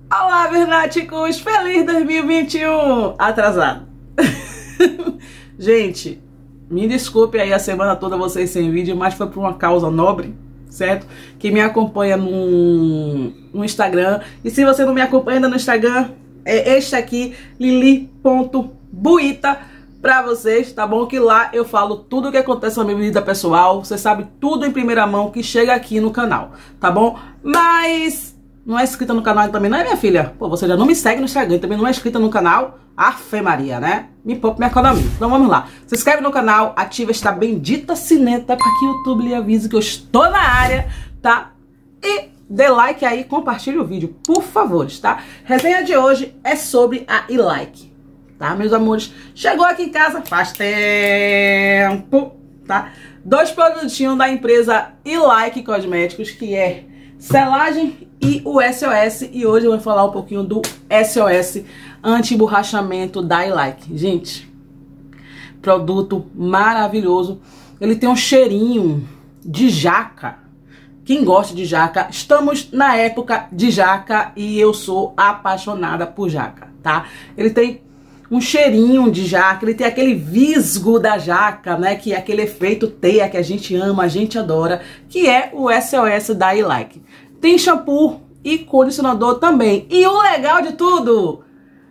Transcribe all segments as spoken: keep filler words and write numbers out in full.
Olá, vernáticos! Feliz dois mil e vinte e um! Atrasado. Gente, me desculpe aí a semana toda vocês sem vídeo, mas foi por uma causa nobre, certo? Quem me acompanha no, no Instagram, e se você não me acompanha ainda no Instagram, é este aqui, lili ponto buita, pra vocês, tá bom? Que lá eu falo tudo o que acontece na minha vida pessoal, você sabe tudo em primeira mão que chega aqui no canal, tá bom? Mas não é inscrita no canal também, não é, minha filha? Pô, você já não me segue no Instagram, também não é inscrita no canal? Afe Maria, né? Me poupa minha economia. Então vamos lá. Se inscreve no canal, ativa esta bendita sineta para que o YouTube lhe avise que eu estou na área, tá? E dê like aí, compartilhe o vídeo, por favor, tá? Resenha de hoje é sobre a E-Like, tá, meus amores? Chegou aqui em casa faz tempo, tá? Dois produtinhos da empresa E-Like Cosméticos, que é selagem e o S O S. E hoje eu vou falar um pouquinho do S O S anti-borrachamento da E-Like. Gente, produto maravilhoso. Ele tem um cheirinho de jaca. Quem gosta de jaca, estamos na época de jaca e eu sou apaixonada por jaca, tá? Ele tem um cheirinho de jaca, ele tem aquele visgo da jaca, né? Que é aquele efeito teia que a gente ama, a gente adora, que é o S O S da E-Like. Tem shampoo e condicionador também. E o legal de tudo,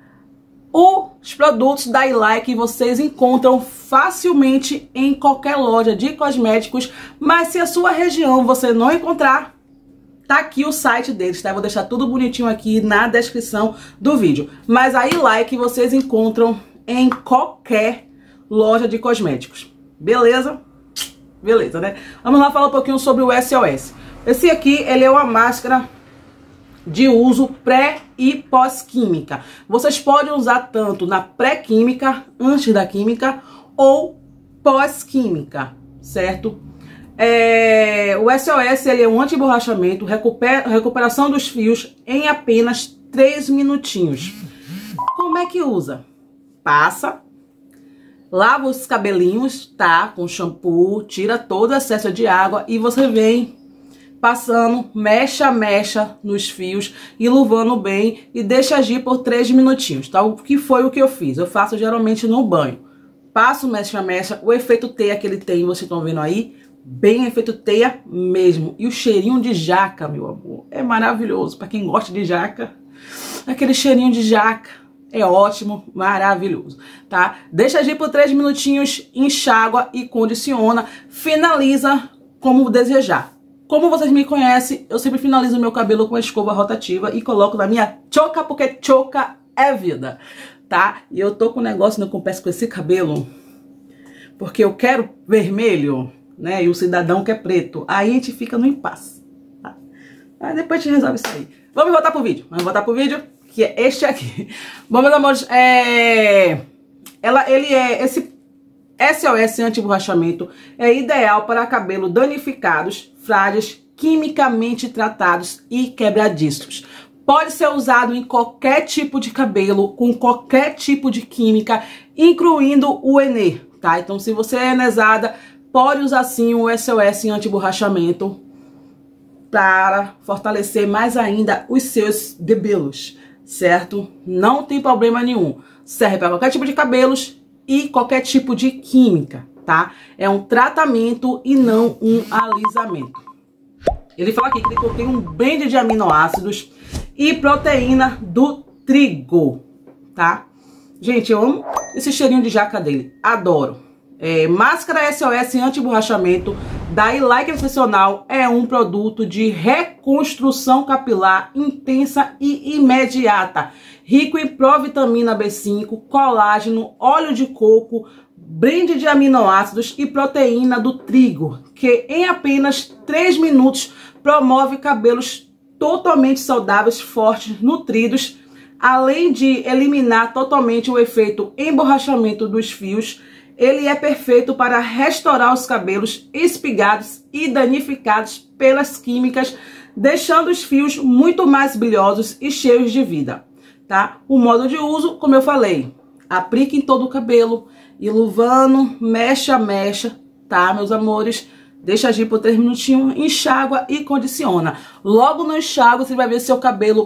os produtos da E-Like vocês encontram facilmente em qualquer loja de cosméticos, mas se a sua região você não encontrar, tá aqui o site deles, tá? Eu vou deixar tudo bonitinho aqui na descrição do vídeo. Mas a E-Like vocês encontram em qualquer loja de cosméticos. Beleza? Beleza, né? Vamos lá falar um pouquinho sobre o S O S. Esse aqui, ele é uma máscara de uso pré e pós-química. Vocês podem usar tanto na pré-química, antes da química, ou pós-química, certo? É, o S O S ele é um anti-borrachamento, recupera, recuperação dos fios em apenas três minutinhos. Como é que usa? Passa, lava os cabelinhos, tá? Com shampoo, tira todo o excesso de água e você vem passando mecha mecha nos fios e luvando bem e deixa agir por três minutinhos, tá? O que foi o que eu fiz? Eu faço geralmente no banho. Passo mecha mecha, o efeito teia que ele tem, vocês estão vendo aí, bem efeito teia mesmo. E o cheirinho de jaca, meu amor, é maravilhoso. Para quem gosta de jaca, aquele cheirinho de jaca é ótimo, maravilhoso, tá? Deixa agir por três minutinhos, enxágua e condiciona. Finaliza como desejar. Como vocês me conhecem, eu sempre finalizo o meu cabelo com a escova rotativa e coloco na minha choca, porque choca é vida, tá? E eu tô com um negócio no confesso com esse cabelo, porque eu quero vermelho, né? E o cidadão quer preto. Aí a gente fica no impasse, tá? Aí depois a gente resolve isso aí. Vamos voltar pro vídeo. Vamos voltar pro vídeo, que é este aqui. Bom, meus amores, é... Ela, ele é... Esse S O S anti-borrachamento é ideal para cabelo danificados, frágeis, quimicamente tratados e quebradiços. Pode ser usado em qualquer tipo de cabelo, com qualquer tipo de química, incluindo o Enê, tá? Então, se você é enesada, pode usar sim o S O S anti-borrachamento para fortalecer mais ainda os seus cabelos, certo? Não tem problema nenhum. Serve para qualquer tipo de cabelos e qualquer tipo de química, tá? É um tratamento e não um alisamento. Ele fala aqui que ele contém um blend de aminoácidos e proteína do trigo, tá? Gente, eu amo esse cheirinho de jaca dele, adoro. É, máscara S O S anti-borrachamento da E-Like Profissional é um produto de reconstrução capilar intensa e imediata, rico em provitamina B cinco, colágeno, óleo de coco, blend de aminoácidos e proteína do trigo, que em apenas três minutos promove cabelos totalmente saudáveis, fortes, nutridos, além de eliminar totalmente o efeito emborrachamento dos fios. Ele é perfeito para restaurar os cabelos espigados e danificados pelas químicas, deixando os fios muito mais brilhosos e cheios de vida, tá? O modo de uso, como eu falei, aplique em todo o cabelo e luvando, mecha a mecha, tá, meus amores? Deixa agir por três minutinhos, enxágua e condiciona. Logo no enxágua, você vai ver seu cabelo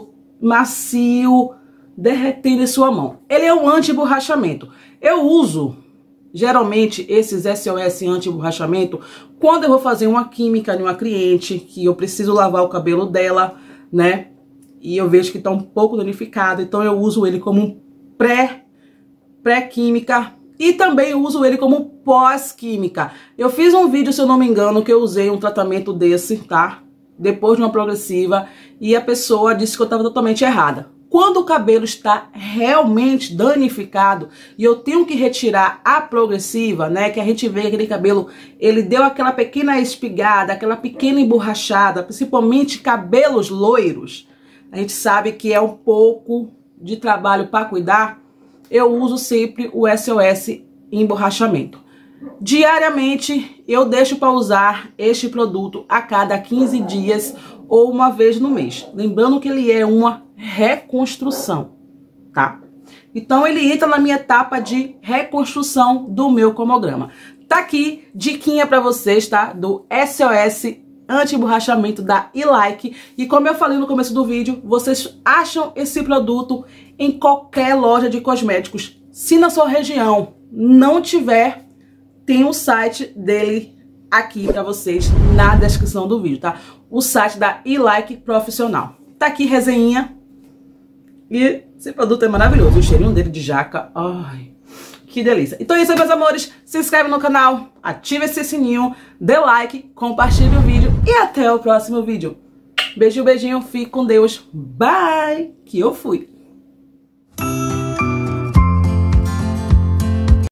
macio, derretendo em sua mão. Ele é um anti-borrachamento. Eu uso geralmente esses S O S anti-borrachamento quando eu vou fazer uma química de uma cliente, que eu preciso lavar o cabelo dela, né? E eu vejo que tá um pouco danificado, então eu uso ele como um pré, pré-química e também uso ele como pós-química. Eu fiz um vídeo, se eu não me engano, que eu usei um tratamento desse, tá? Depois de uma progressiva, e a pessoa disse que eu estava totalmente errada. Quando o cabelo está realmente danificado e eu tenho que retirar a progressiva, né, que a gente vê aquele cabelo, ele deu aquela pequena espigada, aquela pequena emborrachada, principalmente cabelos loiros, a gente sabe que é um pouco de trabalho para cuidar, eu uso sempre o S O S emborrachamento. Diariamente eu deixo para usar este produto a cada quinze dias ou uma vez no mês. Lembrando que ele é uma reconstrução, tá? Então ele entra na minha etapa de reconstrução do meu cromograma. Tá aqui, diquinha para vocês, tá? Do S O S anti-borrachamento da E-Like. E como eu falei no começo do vídeo, vocês acham esse produto em qualquer loja de cosméticos. Se na sua região não tiver, tem o site dele aqui para vocês na descrição do vídeo, tá? O site da E-Like Profissional. Tá aqui resenha. E esse produto é maravilhoso. O cheirinho dele de jaca. Ai, que delícia. Então é isso aí, meus amores. Se inscreve no canal, ativa esse sininho, dê like, compartilhe o vídeo e até o próximo vídeo. Beijo, beijinho. Fique com Deus. Bye. Que eu fui.